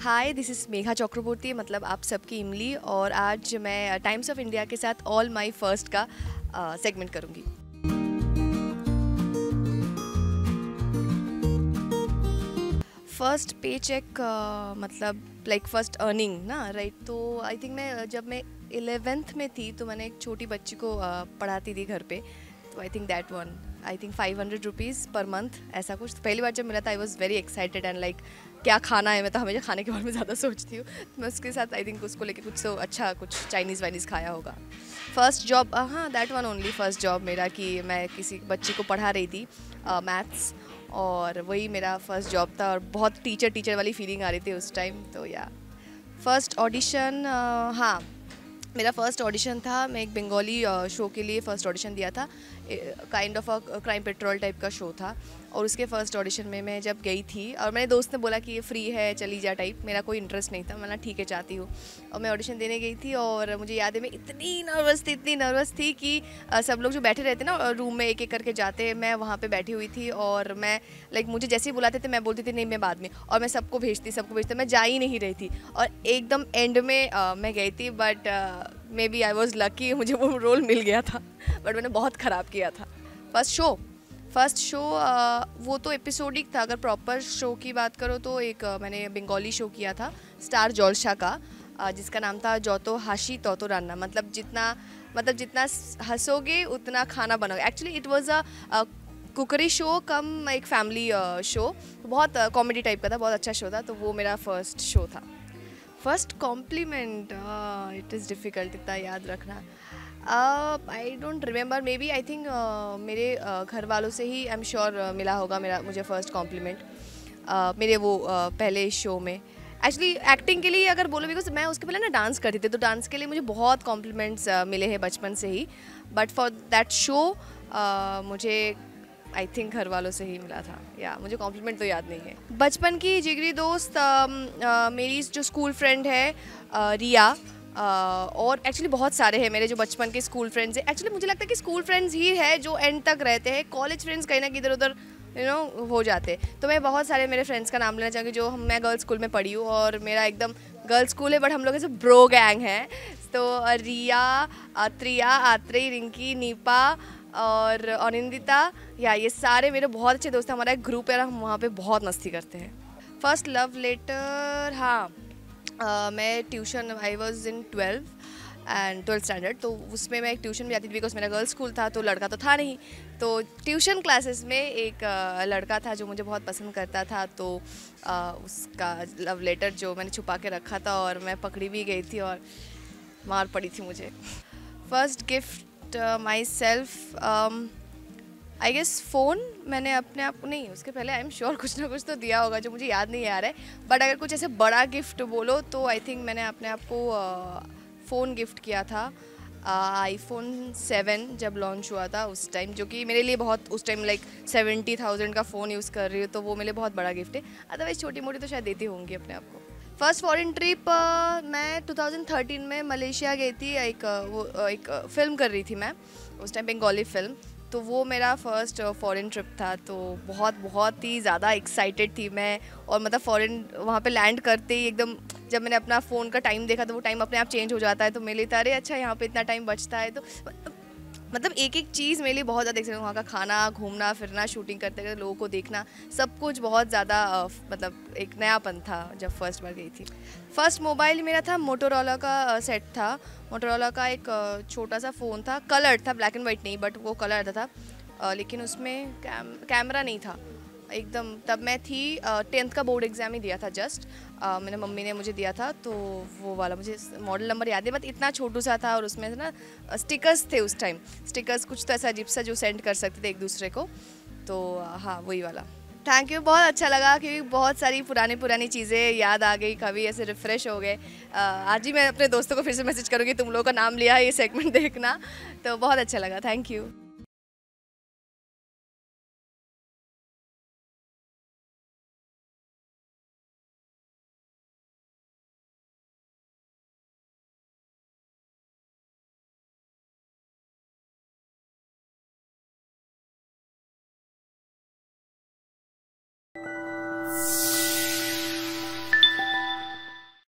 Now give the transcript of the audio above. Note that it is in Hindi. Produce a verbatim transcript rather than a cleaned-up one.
Hi, this is Megha Chakraborty, मतलब आप सबकी इमली। और आज मैं टाइम्स ऑफ इंडिया के साथ ऑल माई फर्स्ट का सेगमेंट करूँगी। फर्स्ट पे चेक मतलब लाइक फर्स्ट अर्निंग ना, राइट। तो आई थिंक मैं जब मैं इलेवेंथ में थी तो मैंने एक छोटी बच्ची को uh, पढ़ाती थी घर पे। तो I think that one I think five hundred rupees per month, ऐसा कुछ। तो पहली बार जब मिला था I was very excited and like क्या खाना है। मैं तो हमेशा खाने के बारे में ज़्यादा सोचती हूँ। तो मैं उसके साथ आई थिंक उसको लेके कुछ तो अच्छा कुछ चाइनीज़ वाइनीज़ खाया होगा। फर्स्ट जॉब, हाँ that one only first job मेरा, कि मैं किसी बच्ची को पढ़ा रही थी मैथ्स, और वही मेरा फर्स्ट जॉब था। और बहुत टीचर टीचर वाली फीलिंग आ रही थी उस टाइम। तो या फर्स्ट ऑडिशन, हाँ मेरा फर्स्ट ऑडिशन था। मैं एक बंगाली शो के लिए फ़र्स्ट ऑडिशन दिया था। Kind of a crime patrol type का शो था। और उसके फ़र्स्ट ऑडिशन में मैं जब गई थी, और मेरे दोस्त ने बोला कि ये फ्री है चली जा टाइप, मेरा कोई इंटरेस्ट नहीं था। मैंने ठीक है चाहती हूँ। और मैं ऑडिशन देने गई थी, और मुझे याद है मैं इतनी नर्वस थी इतनी नर्वस थी कि आ, सब लोग जो बैठे रहते ना रूम में एक एक करके जाते, मैं वहाँ पर बैठी हुई थी। और मैं लाइक मुझे जैसे ही बुलाते थे मैं बोलती थी नहीं मैं बाद में, और मैं सबको भेजती सबको भेजती मैं जा ही नहीं रही थी। और एकदम एंड में आ, मैं गई थी, but maybe I was lucky, मुझे वो रोल मिल गया था। बट मैंने बहुत ख़राब किया था। फर्स्ट शो फर्स्ट शो वो तो एपिसोडिक था। अगर प्रॉपर शो की बात करो तो एक uh, मैंने बंगाली शो किया था स्टार जलसा का, uh, जिसका नाम था जतो हाशी ततो रान्ना, मतलब जितना मतलब जितना हंसोगे उतना खाना बनाओगे। Actually it was a cookery show come एक फैमिली शो, बहुत कॉमेडी uh, टाइप का था, बहुत अच्छा शो था। तो वो मेरा फर्स्ट शो था। First compliment, it is difficult इतना याद रखना। I don't remember, maybe I think मेरे uh, घर वालों से ही आई एम श्योर मिला होगा मेरा मुझे फ़र्स्ट कॉम्प्लीमेंट uh, मेरे वो uh, पहले शो में। एक्चुअली एक्टिंग के लिए अगर बोलो, बिकॉज मैं उसके पहले ना डांस करती थी, तो डांस के लिए मुझे बहुत कॉम्प्लीमेंट्स uh, मिले हैं बचपन से ही। बट फॉर दैट शो मुझे आई थिंक घर वालों से ही मिला था। या मुझे कॉम्प्लीमेंट तो याद नहीं है। बचपन की जिगरी दोस्त आ, आ, मेरी जो स्कूल फ्रेंड है आ, रिया, आ, और एक्चुअली बहुत सारे हैं मेरे जो बचपन के स्कूल फ्रेंड्स हैं। एक्चुअली मुझे लगता है कि स्कूल फ्रेंड्स ही है जो एंड तक रहते हैं। कॉलेज फ्रेंड्स कहीं ना किधर उधर यू नो हो जाते। तो मैं बहुत सारे मेरे फ्रेंड्स का नाम लेना चाहूँगी जो हम मैं गर्ल्स स्कूल में पढ़ी हूँ, और मेरा एकदम गर्ल्स स्कूल है बट हम लोग ऐसे ब्रो गैंग हैं। तो रिया, त्रिया, आत्रेय, रिंकी, नीपा और अनिंदिता, या ये सारे मेरे बहुत अच्छे दोस्त हैं। हमारा एक ग्रुप है, हम वहाँ पे बहुत मस्ती करते हैं। फर्स्ट लव लेटर, हाँ uh, मैं tuition, I was in twelve and twelfth standard, तो उसमें मैं एक ट्यूशन भी आती थी बिकॉज मेरा गर्ल्स स्कूल था, तो लड़का तो था नहीं। तो ट्यूशन क्लासेस में एक uh, लड़का था जो मुझे बहुत पसंद करता था। तो uh, उसका लव लेटर जो मैंने छुपा के रखा था, और मैं पकड़ी भी गई थी और मार पड़ी थी मुझे। First gift myself, I guess phone. मैंने अपने आप को नहीं, उसके पहले आई एम श्योर कुछ ना कुछ तो दिया होगा जो मुझे याद नहीं आ रहा है। बट अगर कुछ ऐसे बड़ा गिफ्ट बोलो तो आई थिंक मैंने अपने आप को फ़ोन गिफ्ट किया था। आईफोन सेवन जब लॉन्च हुआ था उस टाइम, जो कि मेरे लिए बहुत, उस टाइम लाइक सेवेंटी थाउजेंड का फ़ोन यूज़ कर रही हूँ, तो वो मेरे लिए बहुत बड़ा गिफ्ट है। अदरवाइज छोटी मोटी तो शायद देती होंगी अपने आप को। फर्स्ट फॉरेन ट्रिप, मैं टू थाउजेंड थर्टीन में मलेशिया गई थी। एक वो एक फ़िल्म कर रही थी मैं उस टाइम, बंगाली फ़िल्म। तो वो मेरा फ़र्स्ट फॉरेन ट्रिप था। तो बहुत बहुत ही ज़्यादा एक्साइटेड थी मैं। और मतलब फ़ॉरेन वहाँ पे लैंड करते ही एकदम, जब मैंने अपना फ़ोन का टाइम देखा तो वो टाइम अपने आप चेंज हो जाता है। तो मेरे लिए था अरे अच्छा यहाँ पे इतना टाइम बचता है। तो मतलब एक एक चीज़ मेरे लिए बहुत ज़्यादा एक्साइटेड, वहाँ का खाना, घूमना फिरना, शूटिंग करते करते लोगों को देखना, सब कुछ बहुत ज़्यादा मतलब एक नयापन था जब फर्स्ट बार गई थी। फर्स्ट मोबाइल मेरा था मोटोरोला का सेट था। मोटोरोला का एक छोटा सा फ़ोन था, कलर्ड था, ब्लैक एंड वाइट नहीं, बट वो कलर्ड था। लेकिन उसमें कैम कैमरा नहीं था एकदम। तब मैं थी टेंथ का बोर्ड एग्ज़ाम ही दिया था जस्ट, मैंने मम्मी ने मुझे दिया था। तो वो वाला मुझे मॉडल नंबर याद है, बट इतना छोटू सा था। और उसमें ना स्टिकर्स थे उस टाइम, स्टिकर्स कुछ तो ऐसा अजीब सा जो सेंड कर सकते थे एक दूसरे को। तो हाँ वही वाला। थैंक यू, बहुत अच्छा लगा क्योंकि बहुत सारी पुरानी पुरानी चीज़ें याद आ गई, कभी ऐसे रिफ़्रेश हो गए। आज ही मैं अपने दोस्तों को फिर से मैसेज करूँगी, तुम लोगों का नाम लिया है ये सेगमेंट देखना, तो बहुत अच्छा लगा। Thank you.